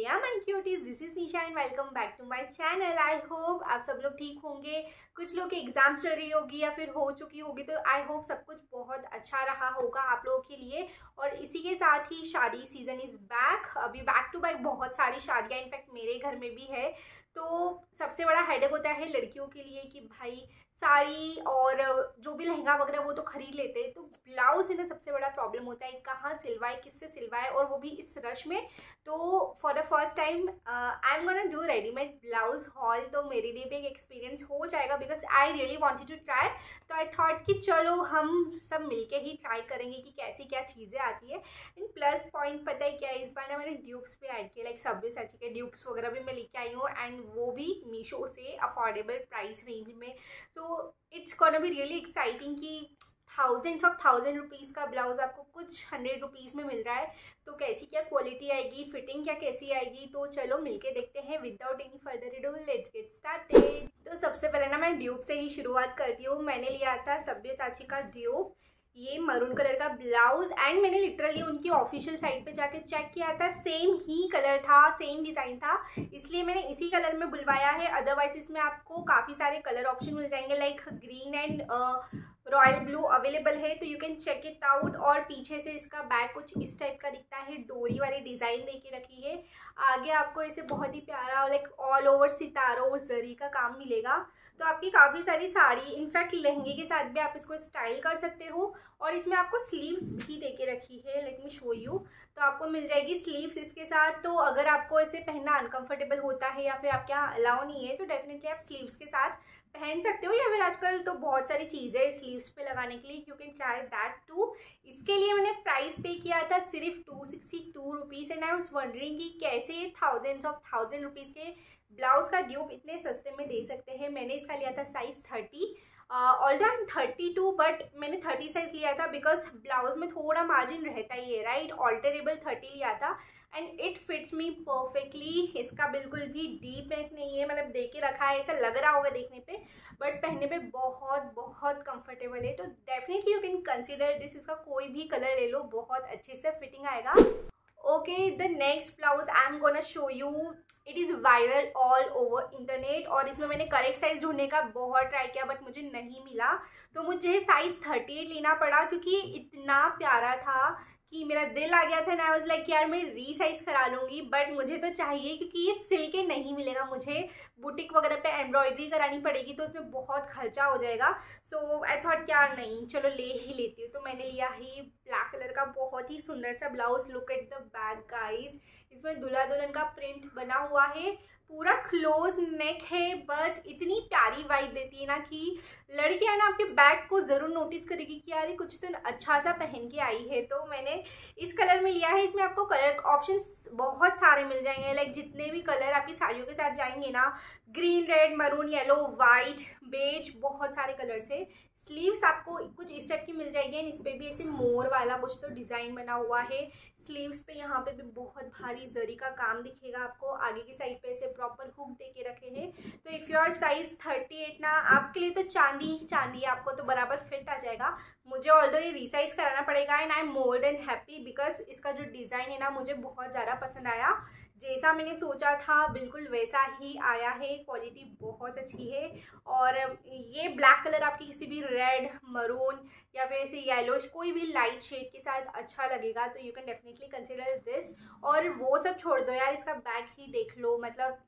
या my cuties, this is Nisha and welcome back to my channel. I hope आप सब लोग ठीक होंगे। कुछ लोग के एग्जाम्स चल रही होगी या फिर हो चुकी होगी, तो आई होप सब कुछ बहुत अच्छा रहा होगा आप लोगों के लिए। और इसी के साथ ही शादी सीजन इज बैक। अभी बैक टू बैक बहुत सारी शादियाँ इनफैक्ट मेरे घर में भी है। तो सबसे बड़ा हेडेक होता है लड़कियों के लिए कि भाई साड़ी और जो भी लहंगा वगैरह वो तो खरीद लेते हैं, तो ब्लाउज ना सबसे बड़ा प्रॉब्लम होता है, कहाँ सिलवाए किससे सिलवाए, और वो भी इस रश में। तो for the first time I am gonna do readymade blouse haul, तो मेरे लिए भी एक एक्सपीरियंस हो जाएगा because I really wanted to try. तो आई थॉट कि चलो हम सब मिलके ही ट्राई करेंगे कि कैसी क्या चीज़ें आती है। एंड प्लस पॉइंट पता है क्या है, इस बार ना मैंने ड्यूब्स पे ऐड किया, लाइक सब्यसाची के ड्यूब्स वगैरह भी मैं लेके आई हूँ, एंड वो भी मीशो से अफोर्डेबल प्राइस रेंज में। तो it's gonna be really exciting कि थाउजेंड रुपीज़ का ब्लाउज आपको कुछ 100 रुपीज़ में मिल रहा है। तो कैसी क्या क्वालिटी आएगी, फिटिंग क्या कैसी आएगी, तो चलो मिलके देखते हैं। Without any further ado let's get started. तो सबसे पहले ना मैं ड्यूब से ही शुरुआत करती हूँ। मैंने लिया था सब्यसाची का ड्यूब, ये मरून कलर का ब्लाउज, एंड मैंने लिटरली उनकी ऑफिशियल साइट पे जाके चेक किया था, सेम ही कलर था, सेम डिज़ाइन था, इसलिए मैंने इसी कलर में बुलवाया है। अदरवाइज इसमें आपको काफ़ी सारे कलर ऑप्शन मिल जाएंगे, like green and royal blue available है, तो you can check it out. और पीछे से इसका बैक कुछ इस टाइप का दिखता है, डोरी वाली डिज़ाइन दे के रखी है। आगे आपको इसे बहुत ही प्यारा लाइक ऑल ओवर सितारों और जरी का काम मिलेगा। तो आपकी काफ़ी सारी साड़ी, इनफैक्ट लहंगे के साथ भी आप इसको स्टाइल कर सकते हो। और इसमें आपको स्लीव्स भी दे के रखी है, लेट मी शो यू। तो आपको मिल जाएगी स्लीव्स इसके साथ। तो अगर आपको इसे पहनना अनकंफर्टेबल होता है या फिर आपके यहाँ अलाउ नहीं है, तो डेफिनेटली आप स्लीव्स के साथ पहन सकते हो, या फिर आजकल तो बहुत सारी चीज़ें है स्लीव्स पे लगाने के लिए, you can try that too. इसके लिए मैंने प्राइस पे किया था सिर्फ 262 rupees, and I was wondering कि कैसे थाउजेंड रुपीज़ के ब्लाउज का ड्यूब इतने सस्ते में दे सकते हैं। मैंने इसका लिया था size 30, although I am 32, but मैंने 30 साइज लिया था बिकॉज ब्लाउज में थोड़ा मार्जिन रहता ही है, राइट। ऑल्टरेबल 30 लिया था and it fits me perfectly. इसका बिल्कुल भी डीप नेक नहीं है, मतलब दे के रखा है, ऐसा लग रहा होगा देखने पे, बट पहनने पे बहुत बहुत कंफर्टेबल है। तो definitely you can consider this. इसका कोई भी कलर ले लो, बहुत अच्छे से फिटिंग आएगा। Okay, the next blouse I am gonna show you. It is viral all over internet, और इसमें मैंने करेक्ट साइज़ ढूंढने का बहुत ट्राई किया बट मुझे नहीं मिला। तो मुझे साइज़ 38 लेना पड़ा, क्योंकि इतना प्यारा था कि मेरा दिल आ गया था। एंड आई वाज लाइक यार मैं रीसाइज करा लूँगी, बट मुझे तो चाहिए, क्योंकि ये सिल के नहीं मिलेगा, मुझे बुटीक वगैरह पे एम्ब्रॉयडरी करानी पड़ेगी, तो उसमें बहुत खर्चा हो जाएगा। सो आई थॉट यार नहीं, चलो ले ही लेती हूँ। तो मैंने लिया है ब्लैक कलर का बहुत ही सुंदर सा blouse. Look at the back guys, इसमें दूल्हा दुल्हन का प्रिंट बना हुआ है, पूरा क्लोज नेक है, बट इतनी प्यारी वाइब देती है ना कि लड़कियां ना आपके बैग को ज़रूर नोटिस करेगी कि यार ये कुछ तो अच्छा सा पहन के आई है। तो मैंने इस कलर में लिया है। इसमें आपको कलर ऑप्शंस बहुत सारे मिल जाएंगे, लाइक जितने भी कलर आपकी साड़ियों के साथ जाएंगे ना, green, red, maroon, yellow, white, beige, बहुत सारे कलर्स है। स्लीव्स आपको कुछ इस टाइप की मिल जाएगी, एंड इस पर भी ऐसे मोर वाला कुछ तो डिज़ाइन बना हुआ है। स्लीव्स पे यहाँ पे भी बहुत भारी जरी का काम दिखेगा आपको। आगे की साइड पे ऐसे प्रॉपर हुक दे के रखे हैं। तो इफ़ योर साइज 38 ना, आपके लिए तो चांदी ही चांदी है, आपको तो बराबर फिट आ जाएगा। मुझे ऑल्दो ये रीसाइज कराना पड़ेगा, and I am more than happy because इसका जो डिज़ाइन है ना मुझे बहुत ज़्यादा पसंद आया। जैसा मैंने सोचा था बिल्कुल वैसा ही आया है, क्वालिटी बहुत अच्छी है। और ये ब्लैक कलर आपकी किसी भी रेड, मरून या फिर ऐसे येलोश कोई भी लाइट शेड के साथ अच्छा लगेगा, तो you can definitely consider this. और वो सब छोड़ दो यार, इसका बैक ही देख लो, मतलब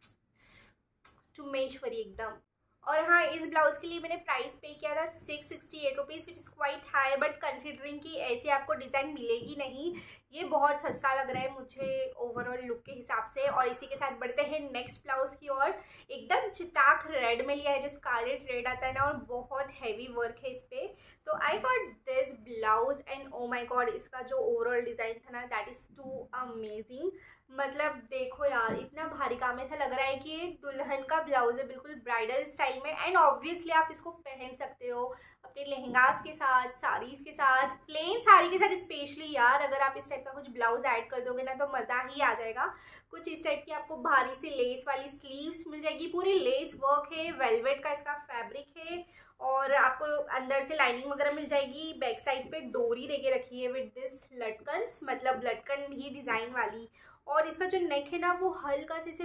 चुम्मेश्वरी एकदम। और हाँ, इस ब्लाउज के लिए मैंने प्राइस पे किया था 668 rupees, which is quite high, but considering कि ऐसे आपको डिज़ाइन मिलेगी नहीं, ये बहुत सस्ता लग रहा है मुझे ओवरऑल लुक के हिसाब से। और इसी के साथ बढ़ते हैं नेक्स्ट ब्लाउज की ओर। एकदम चिटाक रेड में लिया है, जो स्कारलेट रेड आता है ना, और बहुत हैवी वर्क है इस पर। तो I got this blouse and oh my god, इसका जो ओवरऑल डिज़ाइन था ना, दैट इज़ टू अमेजिंग। मतलब देखो यार, इतना भारी काम, ऐसा लग रहा है कि ये दुल्हन का ब्लाउज है, बिल्कुल ब्राइडल स्टाइल में। एंड ऑब्वियसली आप इसको पहन सकते हो अपने लहंगास के साथ, साड़ीज़ के साथ, प्लेन साड़ी के साथ स्पेशली। यार अगर आप इस टाइप का कुछ ब्लाउज ऐड कर दोगे ना, तो मज़ा ही आ जाएगा। कुछ इस टाइप की आपको भारी सी लेस वाली स्लीव्स मिल जाएगी, पूरी लेस वर्क है, वेलवेट का इसका फैब्रिक है, और आपको अंदर से लाइनिंग वगैरह मिल जाएगी। बैक साइड पे डोरी देके रखी है विद दिस लटकन्स, मतलब लटकन ही डिज़ाइन वाली। और इसका जो नेक है ना वो हल्का से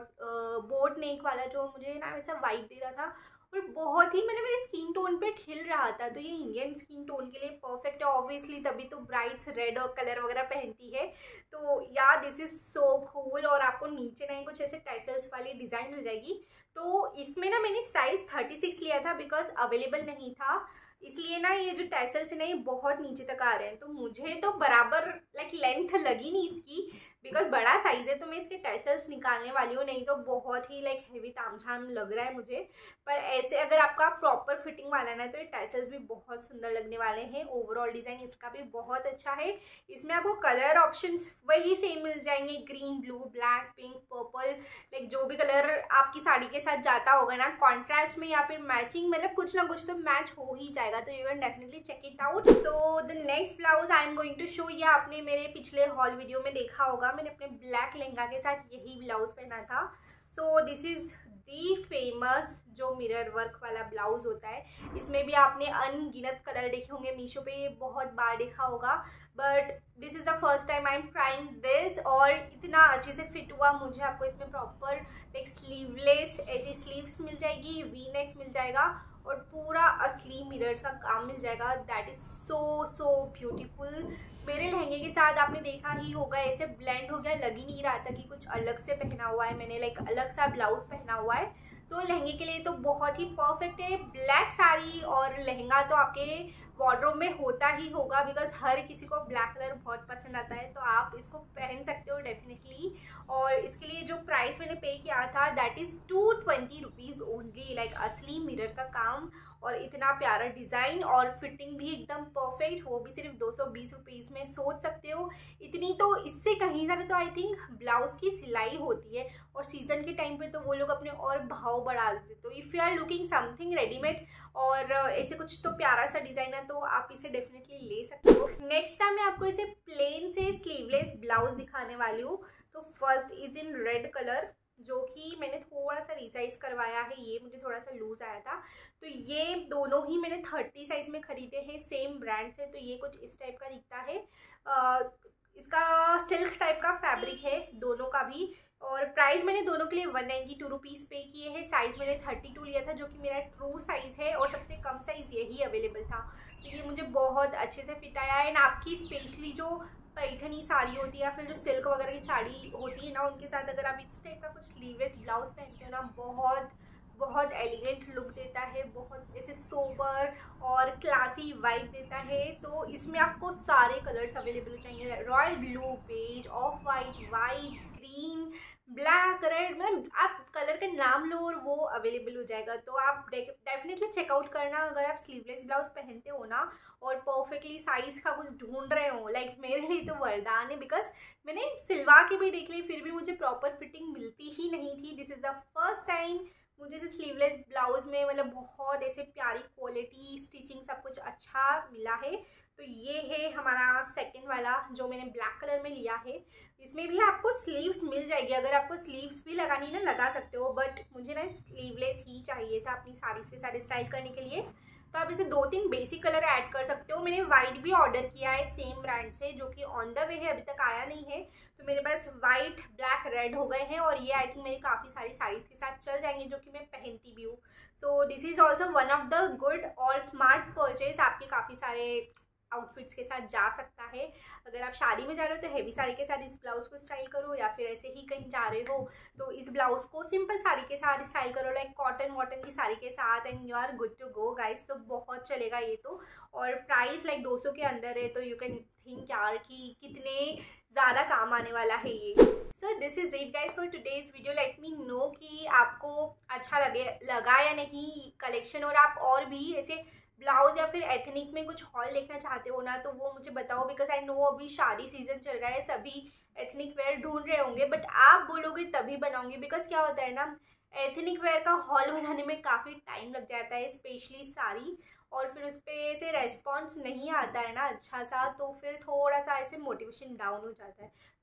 बोट नेक वाला जो मुझे ना वैसा वाइब दे रहा था, और बहुत ही मतलब मेरे स्किन टोन पे खिल रहा था। तो ये इंडियन स्किन टोन के लिए परफेक्ट है ऑब्वियसली, तभी तो ब्राइड्स रेड और कलर वगैरह पहनती है। तो या दिस इज सो कूल। और आपको नीचे नहीं कुछ ऐसे टैसल्स वाली डिज़ाइन मिल जाएगी। तो इसमें ना मैंने साइज़ 36 लिया था बिकॉज अवेलेबल नहीं था, इसलिए ना ये जो टैसल्स है ना ये बहुत नीचे तक आ रहे हैं। तो मुझे तो बराबर लाइक लेंथ लगी नहीं इसकी, बिकॉज बड़ा साइज़ है। तो मैं इसके टैसल्स निकालने वाली हूँ, नहीं तो बहुत ही लाइक हेवी तामझाम लग रहा है मुझे। पर ऐसे अगर आपका प्रॉपर फिटिंग वाला है ना तो ये टैसल्स भी बहुत सुंदर लगने वाले हैं। ओवरऑल डिज़ाइन इसका भी बहुत अच्छा है। इसमें आपको कलर ऑप्शंस वही सेम मिल जाएंगे, green, blue, black, pink, purple, like जो भी कलर आपकी साड़ी के साथ जाता होगा ना कॉन्ट्रास्ट में या फिर मैचिंग, मतलब कुछ ना कुछ तो मैच हो ही जाएगा। तो you can definitely check it out. तो the next blouse I am going to show, ये आपने मेरे पिछले हॉल वीडियो में देखा होगा, मैंने अपने ब्लैक लहंगा के साथ यही ब्लाउज पहना था। So this is the famous जो मिरर वर्क वाला ब्लाउज होता है। इसमें भी आपने अनगिनत कलर देखे होंगे मीशो पे, ये बहुत बार देखा होगा, but this is the first time I am trying this. और इतना अच्छे से फिट हुआ मुझे। आपको इसमें प्रॉपर लाइक स्लीवलेस ऐसी स्लीव्स मिल जाएगी, वी नेक मिल जाएगा और पूरा असली मिरर्स का काम मिल जाएगा। That is so beautiful. मेरे लहंगे के साथ आपने देखा ही होगा ऐसे ब्लेंड हो गया, लग ही नहीं रहा था कि कुछ अलग से पहना हुआ है मैंने, लाइक अलग सा ब्लाउज पहना हुआ है। तो लहंगे के लिए तो बहुत ही परफेक्ट है। ब्लैक साड़ी और लहंगा तो आपके वार्डरोब में होता ही होगा, बिकॉज हर किसी को ब्लैक कलर बहुत पसंद आता है। तो आप इसको पहन सकते हो डेफिनेटली। और इसके लिए जो प्राइस मैंने पे किया था that is 220 rupees only. Like असली मिरर का काम और इतना प्यारा डिज़ाइन और फिटिंग भी एकदम परफेक्ट, वो भी सिर्फ 220 रुपीज़ में। सोच सकते हो इतनी, तो इससे कहीं ज़्यादा तो आई थिंक ब्लाउज़ की सिलाई होती है। और सीज़न के टाइम पे तो वो लोग अपने और भाव बढ़ा देते। तो if you are looking something readymade और ऐसे कुछ तो प्यारा सा डिज़ाइन है तो आप इसे डेफिनेटली ले सकते हो। नेक्स्ट टाइम मैं आपको इसे प्लेन से स्लीवलेस ब्लाउज दिखाने वाली हूँ। तो first is in red colour, जो कि मैंने थोड़ा सा रिसाइज करवाया है, ये मुझे थोड़ा सा लूज आया था। तो ये दोनों ही मैंने 30 साइज में खरीदे हैं सेम ब्रांड से। तो ये कुछ इस टाइप का दिखता है। इसका सिल्क टाइप का फैब्रिक है दोनों का भी। और प्राइस मैंने दोनों के लिए 192 रुपीज़ पे किए हैं। साइज़ मैंने 32 लिया था जो कि मेरा ट्रू साइज़ है और सबसे कम साइज़ यही अवेलेबल था। तो ये मुझे बहुत अच्छे से फिट आया है। एंड आपकी स्पेशली जो पैठनी साड़ी होती है या फिर जो सिल्क वगैरह की साड़ी होती है ना, उनके साथ अगर आप इस टाइप का कुछ स्लीवलेस ब्लाउज पहनते हो ना, बहुत एलिगेंट लुक देता है, बहुत ऐसे सोबर और क्लासी वाइब देता है। तो इसमें आपको सारे कलर्स अवेलेबल हो जाएंगे, royal blue, beige, off white, green, black, red, मतलब आप कलर का नाम लो और वो अवेलेबल हो जाएगा। तो आप डेफिनेटली चेकआउट करना अगर आप स्लीवलेस ब्लाउज पहनते हो ना और परफेक्टली साइज़ का कुछ ढूंढ रहे हो। लाइक मेरे लिए तो वरदान है, बिकॉज मैंने सिलवा के भी देख ली फिर भी मुझे प्रॉपर फिटिंग मिलती ही नहीं थी। This is the first time मुझे इसे स्लीवलेस ब्लाउज में मतलब बहुत ऐसे प्यारी क्वालिटी, स्टिचिंग सब कुछ अच्छा मिला है। तो ये है हमारा सेकंड वाला जो मैंने ब्लैक कलर में लिया है। इसमें भी आपको स्लीव्स मिल जाएगी, अगर आपको स्लीव्स भी लगानी ना लगा सकते हो, बट मुझे ना स्लीवलेस ही चाहिए था अपनी साड़ी के साथ स्टाइल करने के लिए। तो आप इसे 2-3 बेसिक कलर ऐड कर सकते हो। मैंने वाइट भी ऑर्डर किया है सेम ब्रांड से, जो कि ऑन द वे है, अभी तक आया नहीं है। तो मेरे पास वाइट, ब्लैक, रेड हो गए हैं और ये आई थिंक मेरी काफ़ी सारी साड़ीज़ के साथ चल जाएंगे जो कि मैं पहनती भी हूँ। So this is also one of the good और स्मार्ट परचेज, आपके काफ़ी सारे आउटफिट्स के साथ जा सकता है। अगर आप शादी में जा रहे हो तो हेवी साड़ी के साथ इस ब्लाउज को स्टाइल करो, या फिर ऐसे ही कहीं जा रहे हो तो इस ब्लाउज को सिंपल साड़ी के साथ स्टाइल करो, लाइक कॉटन की साड़ी के साथ, and you are good to go guys. तो बहुत चलेगा ये तो। और प्राइस लाइक 200 के अंदर है, तो यू कैन थिंक यार कि कितने ज़्यादा काम आने वाला है ये। So this is it guys for today's video. Let me know कि आपको अच्छा लगा या नहीं कलेक्शन, और आप और भी ऐसे ब्लाउज या फिर एथनिक में कुछ हॉल देखना चाहते हो ना तो वो मुझे बताओ, बिकॉज आई नो अभी शादी सीजन चल रहा है, सभी एथनिक वेयर ढूंढ रहे होंगे, बट आप बोलोगे तभी बनाऊंगी। बिकॉज क्या होता है ना, एथनिक वेयर का हॉल बनाने में काफ़ी टाइम लग जाता है, स्पेशली साड़ी, और फिर उस पर ऐसे रेस्पॉन्स नहीं आता है ना अच्छा सा, तो फिर थोड़ा सा ऐसे मोटिवेशन डाउन हो जाता है।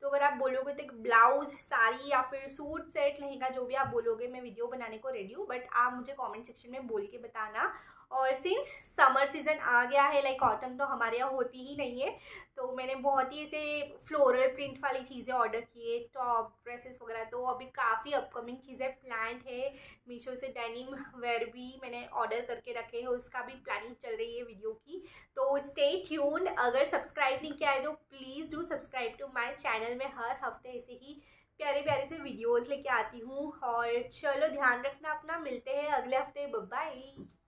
तो अगर आप बोलोगे तो एक ब्लाउज, साड़ी या फिर सूट सेट, लहंगा, जो भी आप बोलोगे, मैं वीडियो बनाने को रेडी हूँ, बट आप मुझे कमेंट सेक्शन में बोल के बताना। और सिंस समर सीज़न आ गया है, लाइक ऑटम तो हमारे यहाँ होती ही नहीं है, तो मैंने बहुत ही ऐसे फ्लोरल प्रिंट वाली चीज़ें ऑर्डर किए, टॉप, ड्रेसेस वगैरह। तो अभी काफ़ी अपकमिंग चीज़ें प्लान है। मीशो से डेनिम वेयर भी मैंने ऑर्डर करके रखे हैं, उसका भी प्लानिंग चल रही है वीडियो की। तो स्टे ट्यून्ड। अगर सब्सक्राइब नहीं किया है तो please do subscribe to my channel. में हर हफ्ते ऐसे ही प्यारे प्यारे से वीडियोज़ लेके आती हूँ। और चलो, ध्यान रखना अपना, मिलते हैं अगले हफ्ते। Bye bye.